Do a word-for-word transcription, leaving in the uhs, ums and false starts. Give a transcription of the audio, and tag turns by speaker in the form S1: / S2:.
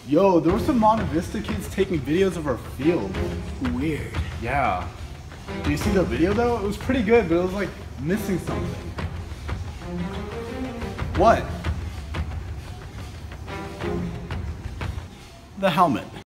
S1: Yo, there were some Monte Vista kids taking videos of our field.
S2: Weird.
S1: Yeah. Do you see the video though? It was pretty good, but it was like missing something. What? The helmet.